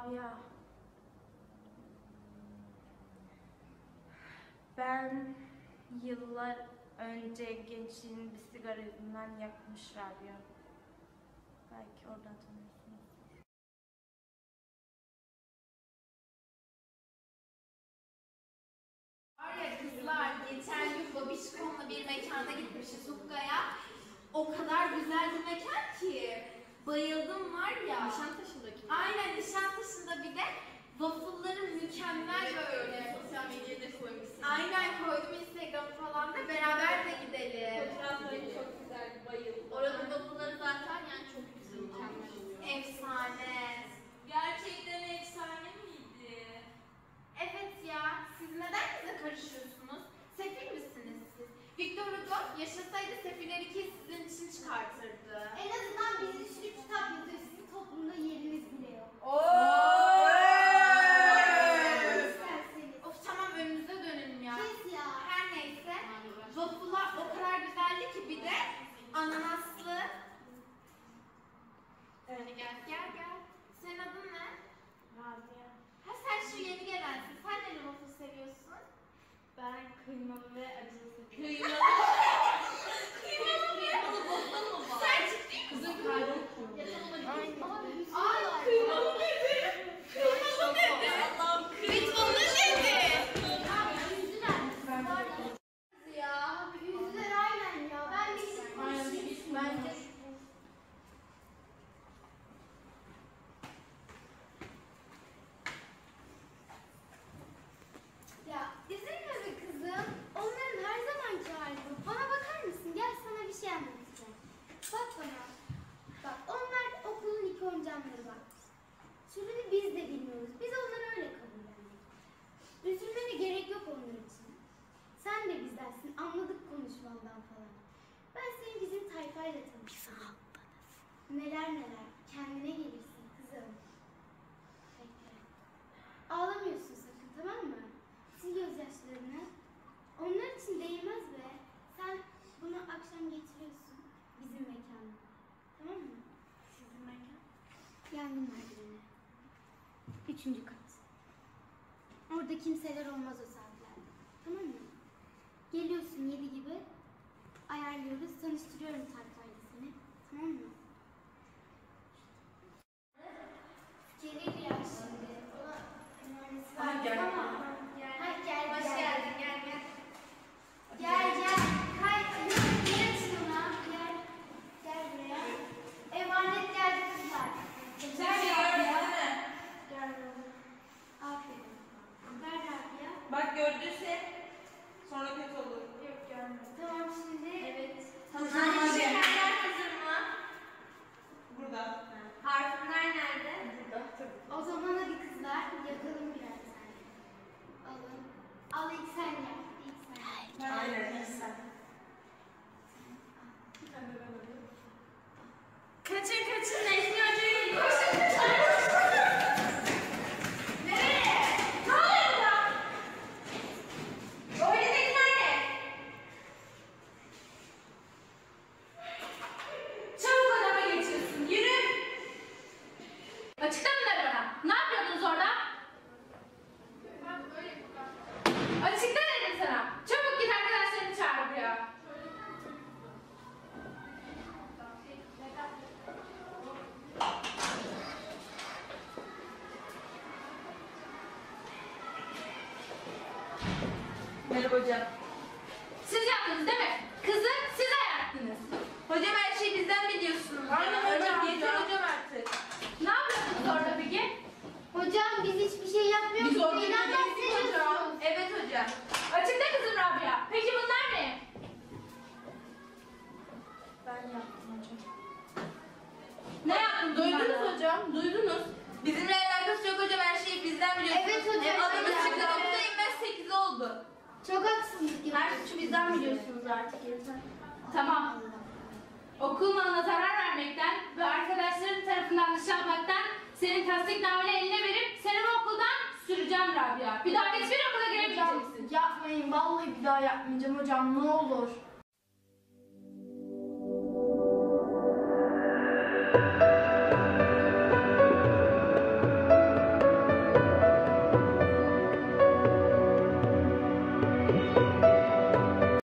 Rabia. Ben yıllar önce gençliğini bir sigara yüzünden yakmış Rabia. Belki oradan tanıyorsunuz. Var ya kızlar, geçen gün Babişkom'la bir mekana gitmişiz Hukka'ya. O kadar güzel bir mekan ki. Bayıldım var ya. Nişantaşı'ndaki. Aynen, Nişantaşı'nda bir de waffle'ları mükemmel böyle. Sosyal medyaya da koymuşsun. Aynen, koydum Instagram falan da, beraber de gidelim. Fotoğrafları çok güzel, bayıldım. Oranın waffle'ları zaten yani çok güzel, mükemmel oluyor. Efsane. Gerçekten efsane miydi? Evet ya, siz neden bize karışıyorsunuz? Sefil misiniz siz? Victor Hugo yaşasaydı Sefiller 2'yi sizin için çıkartırdı. En azından biz bir sürü kitap yazıyor. Sizin toplumda yeriniz bile yok. İsterseniz. Of tamam, önünüze dönelim ya. Kes ya. Her neyse, waffle'lar o kadar güzeldi ki, bir de ananaslı. Gel. Senin adın ne? Rabia. Ha, sen şu yeni gelensin. Sen neli waffle seviyorsun? Ben kıymalı ve acılı seviyorum. Kıymalı. Kıymalı waffle mı var? Sen ciddi misin? Kızın kalbi kurdu. Abi yüzüğü Ay, var. kıymalı dedi. Kıymalı dedi. Allah'ım Kıymalı dedi. Abi yüzüler. Var ya. Abi yüzüler aynen ya. Ben bir şey konuşayım. Bence Ya üzülme be kızım. Onların her zamanki hali bu. Bana bakar mısın? Gel sana bir şey anlatacağım. Bak bana. Bak onlar okulun ilk oyuncakları var. Türünü biz de bilmiyoruz. Biz onları öyle kabullendik. Üzülmene gerek yok onlar için. Sen de bizdensin. Anladık konuşmandan falan. Ben seni bizim tayfayla tanıştırdım. Neler neler. Kendine gelirsin kızım. Bekle. Ağlamıyorsun sakın, tamam mı? Sil gözyaşlarını. Onlar için değmez be. Sen bunu akşam getiriyorsun bizim mekana. Tamam mı? sizin mekan. Yangın merdiveni. 3. kat. Orada kimseler olmaz o saatlerde. Tamam mı? Geliyorsun 7 gibi. Ayarlıyoruz. Tanıştırıyorum tayfayla seni. Tamam mı? Gelir ya şimdi. Ona numarası var. Gel. Ama. Hadi gel. Hoş geldin, gel. Gel. Hayır. Gel şuna. Gel. Gel buraya. Emanet geldi kızlar. Sen şey gördün değil mi? Gel buraya. Aferin. Ver Rabia. Bak gördüyse sonra kötü olur. Yok görmedim. Tamam şimdi. Evet. Hadi. Şekerler hazır mı? Burada. Harfler nerede? Burada tabii. O zaman hadi kızlar yakalım birer tane. Alın. Al ilk sen yap. İlk sen yap. Aynen sen. Kaçın, Necmi Hoca'ya gidin. Koşun. Nereye? Ne oluyor burada? O elindekiler ne? Çabuk odama geçiyorsun, yürü. Açıkla bunları bana. Ne yapıyordunuz orada? Açıkla dedim sana. Çabuk git arkadaşlarını çağır buraya. Merhaba hocam. Siz yaptınız değil mi? Kızı siz ayarttınız. Hocam her şeyi bizden biliyorsunuz. Aynen hocam, Yeter ya. hocam artık. Ne yapıyorsunuz orada peki? Hocam biz hiçbir şey yapmıyoruz. Biz orada Neyden değiliz hocam. bahsediyorsunuz? Evet hocam. Açıkta kızım Rabia. Peki bunlar ne? Ben yaptım hocam. Ne yaptın? Duydunuz hocam. Duydunuz. Bizimle alakası yok hocam. Her şeyi bizden biliyorsunuz. Evet hocam, Hem adımız evet. çıktı 9'a inmez 8 oldu. Çok haksızlık Her yapıyorsunuz. suçu bizden biliyorsunuz artık yeter. Tamam. Okul malına zarar vermekten ve arkadaşların tarafından dışlanmaktan senin tasdiknameni eline verip seni bu okuldan süreceğim Rabia. Bir daha hiçbir okula giremeyeceksin. Yapmayın, vallahi bir daha yapmayacağım hocam, ne olur.